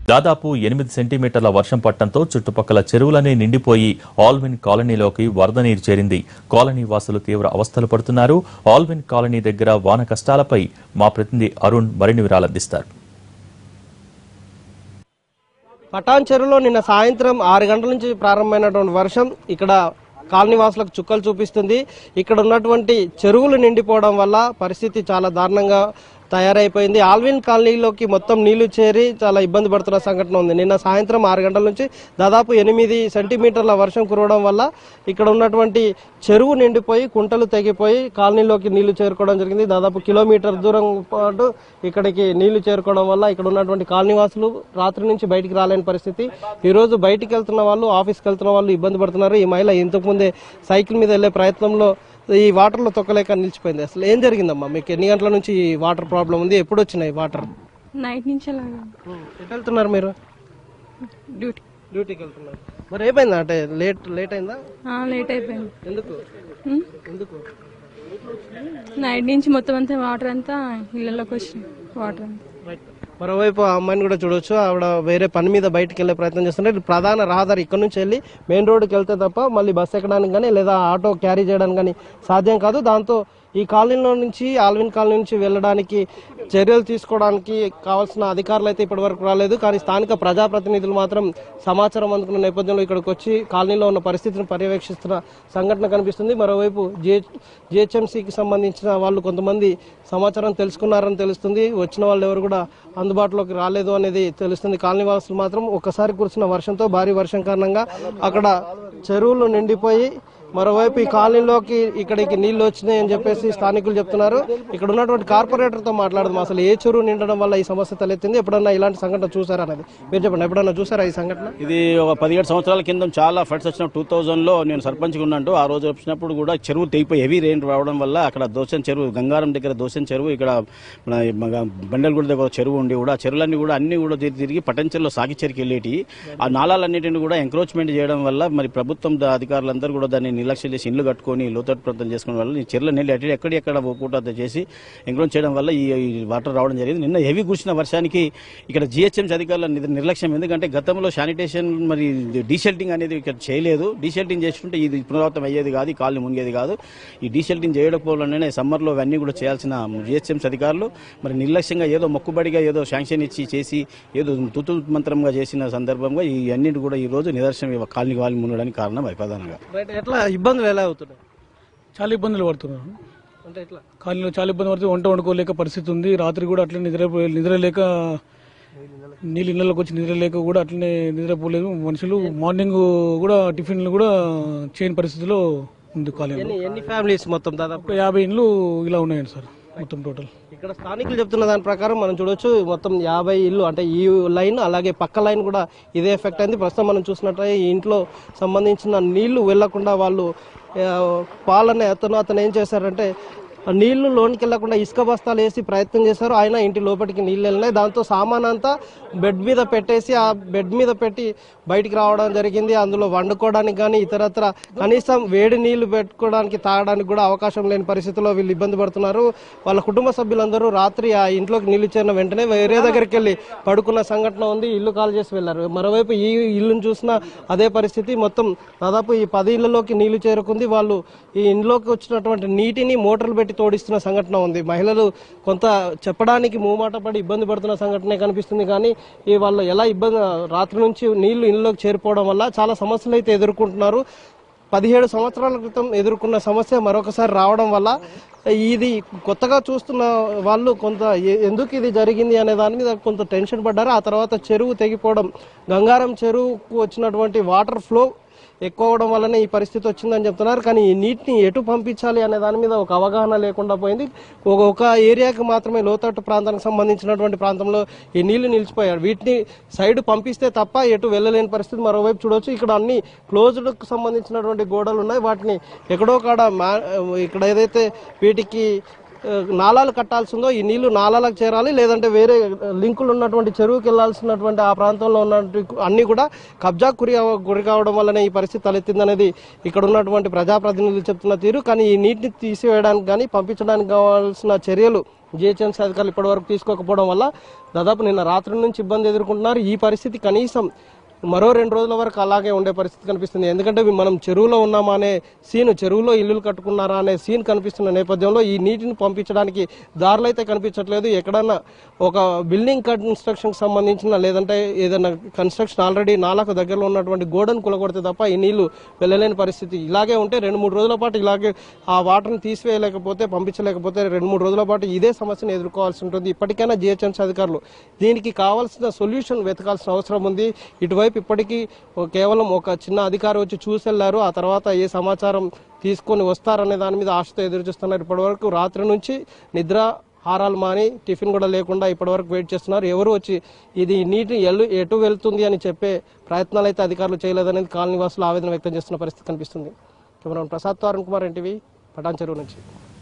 దాదాపు 8 సెంటీమీటర్ల వర్షం పట్టడంతో చుట్టుపక్కల చెరువులనే నిండిపోయి ఆల్విన్ కాలనీలోకి వరద నీరు చేరింది. కాలనీ వాసులు తీవ్ర అవస్థలు పడుతున్నారు. ఆల్విన్ కాలనీ దగ్గర వాన కష్టాలపై మా ప్రతినిధి అరుణ్ మరిన్ని వివరాలు అందిస్తారు. పటాన్ చెరువులో నిన్న సాయంత్రం 6 గంటల నుంచి ప్రారంభమైనటువంటి వర్షం ఇక్కడ కాలనీ వాసులకు చుక్కలు చూపిస్తుంది. ఇక్కడ ఉన్నటువంటి చెరువులు నిండిపోవడం వల్ల పరిస్థితి చాలా దారుణంగా తయారైపోయింది. ఆల్విన్ కాలనీలోకి మొత్తం నీళ్లు చేరి చాలా ఇబ్బంది పడుతున్న సంఘటన ఉంది. నిన్న సాయంత్రం 6 గంటల నుంచి దాదాపు 8 సెంటీమీటర్ల వర్షం కురవడం వల్ల ఇక్కడ ఉన్నటువంటి చెరువు నిండిపోయి కుంటలు తెగిపోయి కాలనీలోకి నీళ్లు చేరుకోవడం జరిగింది. దాదాపు కిలోమీటర్ దూరం పాటు ఇక్కడికి నీళ్లు చేరుకోవడం వల్ల ఇక్కడ ఉన్నటువంటి కాలనీ వాసులు రాత్రి నుంచి బయటికి రాలేని పరిస్థితి. ఈ రోజు బయటికి వెళ్తున్న వాళ్ళు, ఆఫీస్కి వెళ్తున్న వాళ్ళు ఇబ్బంది పడుతున్నారు. ఈ మహిళ ఇంతకుముందే సైకిల్ మీద వెళ్లే ప్రయత్నంలో ఈ వాటర్ లో తొక్కలేక నిలిచిపోయింది. అసలు ఏం జరిగిందమ్మా? మీకు ఎన్ని గంటల నుంచి ఈ వాటర్ ప్రాబ్లం ఉంది? ఎప్పుడు వచ్చినాయి వాటర్? నైట్ నుంచి ఎటు వెళ్తున్నారు మీరు? డ్యూటీకి వెళ్తున్నారు. మరి ఏమైందా? అంటే లేట్ అయిందా? లేట్ అయిపోయింది. ఎందుకు? నైట్ నుంచి మొత్తం అంతా వాటర్ అంతా ఇళ్లలోకి వచ్చింది. వాటర్ అంతా మరోవైపు ఆ అమ్మాయిని కూడా చూడొచ్చు. ఆవిడ వేరే పని మీద బయటకు వెళ్లే ప్రయత్నం చేస్తున్నారు. ప్రధాన రహదారి ఇక్కడ నుంచి వెళ్ళి మెయిన్ రోడ్డుకి వెళ్తే తప్ప మళ్ళీ బస్సు ఎక్కడానికి కానీ లేదా ఆటో క్యారీ చేయడానికి కానీ సాధ్యం కాదు. దాంతో ఈ కాలనీలో నుంచి ఆల్విన్ కాలనీ నుంచి వెళ్ళడానికి చర్యలు తీసుకోవడానికి కావాల్సిన అధికారులు అయితే ఇప్పటి వరకు రాలేదు. కానీ స్థానిక ప్రజాప్రతినిధులు మాత్రం సమాచారం అందుకున్న నేపథ్యంలో ఇక్కడికి వచ్చి కాలనీలో ఉన్న పరిస్థితిని పర్యవేక్షిస్తున్న సంఘటన కనిపిస్తుంది. మరోవైపు జిహెచ్ఎంసీకి సంబంధించిన వాళ్ళు కొంతమంది సమాచారం తెలుసుకున్నారని తెలుస్తుంది. వచ్చిన వాళ్ళు ఎవరు కూడా అందుబాటులోకి రాలేదు అనేది తెలుస్తుంది. కాలనీ వాసులు మాత్రం ఒక్కసారి కురిసిన వర్షంతో, భారీ వర్షం కారణంగా అక్కడ చెరువులు నిండిపోయి మరోవైపు ఈ కాలనీలోకి ఇక్కడికి నీళ్లు వచ్చినాయి అని చెప్పేసి స్థానికులు చెప్తున్నారు. ఇక్కడ ఉన్నటువంటి కార్పొరేటర్ తో మాట్లాడదాం. అసలు ఏ చెరువు నిండడం వల్ల ఈ సమస్య తలెత్తింది, ఎప్పుడన్నా ఇలాంటి సంఘటన చూసారా అనేది మీరు చెప్పండి. ఎప్పుడన్నా చూసారా ఈ సంఘటన? ఇది ఒక 17 సంవత్సరాల కింద చాలా ఫ్లడ్స్ వచ్చిన 2000లో నేను సర్పంచ్గా ఉన్నట్టు ఆ రోజు వచ్చినప్పుడు కూడా చెరువు తెగిపోయి హెవీ రెయిన్ రావడం వల్ల అక్కడ దోసెన్ చెరువు, గంగారం దగ్గర దోసెన్ చెరువు, ఇక్కడ బండలగూడ దగ్గర చెరువు ఉండి కూడా చెరువులన్నీ కూడా అన్ని కూడా తిరిగి పటంచెరులో సాగిచెరికి వెళ్ళేటి ఆ నాళాలన్నింటినీ కూడా ఎంక్రోచ్మెంట్ చేయడం వల్ల మరి ప్రభుత్వం అధికారులందరూ కూడా దాన్ని నిర్లక్ష్యం చేసి ఇండ్లు కట్టుకొని లోతట్టు ప్రాంతం చేసుకునే వల్ల ఈ చెరువుల నీళ్ళు ఎక్కడెక్కడ పూట చేసి ఎంక్రోచ్ చేయడం వల్ల ఈ వాటర్ రావడం జరిగింది. నిన్న హెవీ కురిసిన వర్షానికి ఇక్కడ జిహెచ్ఎంసీ అధికారుల నిర్లక్ష్యం. ఎందుకంటే గతంలో శానిటేషన్ మరి డీషెల్టింగ్ అనేది ఇక్కడ చేయలేదు. డీషెల్టింగ్ చేసుకుంటే ఇది పునరావృతం అయ్యేది కాదు, ఈ కాలనీ మునిగేది కాదు. ఈ డీషెల్టింగ్ చేయకపోవడంలోనే సమ్మర్లో అవన్నీ కూడా చేయాల్సిన జిహెచ్ఎంసీ అధికారులు మరి నిర్లక్ష్యంగా ఏదో మొక్కుబడిగా ఏదో శాంక్షన్ ఇచ్చి చేసి ఏదో తుతు మంత్రంగా చేసిన సందర్భంగా ఈ అన్నింటి కూడా ఈ రోజు నిదర్శనం కాలనీ వాళ్ళు మునగడానికి కారణం ప్రధానంగా. ఎట్లా ఇబ్బందులు ఎలా అవుతున్నాయి? చాలా ఇబ్బందులు పడుతున్నారు. అంటే ఎట్లా కాలనీలో చాలా ఇబ్బంది పడుతుంది. వంట వండుకోలేక పరిస్థితి ఉంది. రాత్రి కూడా అట్లనే నిద్రలేక నీళ్ళు ఇళ్ళలోకి వచ్చి నిద్రలేక కూడా అట్లనే నిద్రపోలేదు మనుషులు. మార్నింగ్ కూడా టిఫిన్లు కూడా చేయని పరిస్థితిలో ఉంది కాలనీ. ఎన్ని ఫ్యామిలీస్ మొత్తం? దాదాపు 50 ఇండ్లు ఇలా ఉన్నాయండి సార్ మొత్తం టోటల్. ఇక్కడ స్థానికులు చెప్తున్న దాని ప్రకారం మనం చూడొచ్చు మొత్తం 50 ఇల్లు, అంటే ఈ లైన్ అలాగే పక్క లైన్ కూడా ఇదే ఎఫెక్ట్ అయింది. ప్రస్తుతం మనం చూసినట్లయితే ఈ ఇంట్లో సంబంధించిన నీళ్లు వెళ్లకుండా వాళ్ళు పాలనే అతను ఏం చేశారంటే నీళ్లు లోనికి వెళ్లకుండా ఇసుక బస్తాలు వేసి ప్రయత్నం చేశారు. ఆయన ఇంటి లోపలికి నీళ్ళు వెళ్ళినాయి. దాంతో సామాన్ అంతా బెడ్ మీద పెట్టేసి ఆ బెడ్ మీద పెట్టి బయటికి రావడం జరిగింది. అందులో వండుకోవడానికి కానీ ఇతరత్ర కనీసం వేడి నీళ్లు పెట్టుకోవడానికి తాగడానికి కూడా అవకాశం లేని పరిస్థితిలో వీళ్ళు ఇబ్బంది పడుతున్నారు. వాళ్ళ కుటుంబ సభ్యులందరూ రాత్రి ఆ ఇంట్లోకి నీళ్లు చేరిన వెంటనే వేరే దగ్గరికి వెళ్ళి పడుకున్న సంఘటన ఉంది. ఇల్లు కాల్ చేసి వెళ్లారు. మరోవైపు ఈ ఇల్లును చూసినా అదే పరిస్థితి. మొత్తం దాదాపు ఈ 10 ఇళ్లలోకి నీళ్లు చేరుకుంది. వాళ్ళు ఈ ఇంట్లోకి వచ్చినటువంటి నీటిని మోటార్లు పెట్టి తోడిస్తున్న సంఘటన ఉంది. మహిళలు కొంత చెప్పడానికి మూమాట పడి ఇబ్బంది పడుతున్న సంఘటనే కనిపిస్తుంది. కానీ ఈ వాళ్ళు ఎలా ఇబ్బంది రాత్రి నుంచి నీళ్లు ఇళ్ళలోకి చేరిపోవడం వల్ల చాలా సమస్యలు అయితే ఎదుర్కొంటున్నారు. 17 సంవత్సరాల క్రితం ఎదుర్కొన్న సమస్య మరొకసారి రావడం వల్ల ఇది కొత్తగా చూస్తున్న వాళ్ళు కొంత ఎందుకు ఇది జరిగింది అనే దాని మీద కొంత టెన్షన్ పడ్డారు. ఆ తర్వాత చెరువు తెగిపోవడం, గంగారం చెరువుకు వచ్చినటువంటి వాటర్ ఫ్లో ఎక్కువ అవడం వల్లనే ఈ పరిస్థితి వచ్చిందని చెప్తున్నారు. కానీ ఈ నీటిని ఎటు పంపించాలి అనే దాని మీద ఒక అవగాహన లేకుండా పోయింది. ఒక ఏరియాకి మాత్రమే, లోతట్టు ప్రాంతానికి సంబంధించినటువంటి ప్రాంతంలో ఈ నీళ్లు నిలిచిపోయారు. వీటిని సైడ్ పంపిస్తే తప్ప ఎటు వెళ్ళలేని పరిస్థితి. మరోవైపు చూడవచ్చు ఇక్కడ అన్ని క్లోజ్డ్కు సంబంధించినటువంటి గోడలు ఉన్నాయి. వాటిని ఎక్కడో కాడ ఇక్కడ ఏదైతే వీటికి నాలాలు కట్టాల్సిందో ఈ నీళ్లు నాలాలకు చేరాలి, లేదంటే వేరే లింకులు ఉన్నటువంటి చెరువుకి వెళ్లాల్సినటువంటి ఆ ప్రాంతంలో ఉన్నటువంటి అన్ని కూడా కబ్జా గురి కావడం వల్లనే ఈ పరిస్థితి తలెత్తిందనేది ఇక్కడ ఉన్నటువంటి ప్రజాప్రతినిధులు చెప్తున్న తీరు. కానీ ఈ నీటిని తీసివేయడానికి కానీ పంపించడానికి కావాల్సిన చర్యలు జిహెచ్ఎంసీ అధికారులు ఇప్పటివరకు తీసుకోకపోవడం వల్ల దాదాపు నిన్న రాత్రి నుంచి ఇబ్బంది ఎదుర్కొంటున్నారు. ఈ పరిస్థితి కనీసం మరో 2 రోజుల వరకు అలాగే ఉండే పరిస్థితి కనిపిస్తుంది. ఎందుకంటే మనం చెరువులో ఉన్నామా అనే సీన్, చెరువులో ఇల్లులు కట్టుకున్నారా అనే సీన్ కనిపిస్తున్న నేపథ్యంలో ఈ నీటిని పంపించడానికి దారులు అయితే కనిపించట్లేదు. ఎక్కడన్నా ఒక బిల్డింగ్ కన్స్ట్రక్షన్ కి సంబంధించిన లేదంటే ఏదైనా కన్స్ట్రక్షన్ ఆల్రెడీ నాలకు దగ్గరలో ఉన్నటువంటి గోడను కూలగొడితే తప్ప ఈ నీళ్లు వెళ్ళలేని పరిస్థితి. ఇలాగే ఉంటే 2-3 రోజుల పాటు ఇలాగే ఆ వాటర్ని తీసివేయలేకపోతే, పంపించలేకపోతే 2-3 రోజుల పాటు ఇదే సమస్యను ఎదుర్కోవాల్సి ఉంటుంది. ఇప్పటికైనా జిహెచ్ఎంసీ అధికారులు దీనికి కావాల్సిన సొల్యూషన్ వెతకాల్సిన అవసరం ఉంది. ఇటువైపు ఇప్పటికీ కేవలం ఒక చిన్న అధికారి వచ్చి చూసెళ్లారు, ఆ తర్వాత ఏ సమాచారం తీసుకొని వస్తారనే దాని మీద ఆశతో ఎదురు చూస్తున్నారు. ఇప్పటివరకు రాత్రి నుంచి నిద్ర హారాలు మాని టిఫిన్ కూడా లేకుండా ఇప్పటివరకు వెయిట్ చేస్తున్నారు. ఎవరు వచ్చి ఇది నీటి ఎటు వెళ్తుంది అని చెప్పే ప్రయత్నాలు అయితే అధికారులు చేయలేదనేది కాలనీ వాసులు ఆవేదన వ్యక్తం చేస్తున్న పరిస్థితి కనిపిస్తుంది. Cameraman Prasad, Arun Kumar, NTV, Patancheru నుంచి.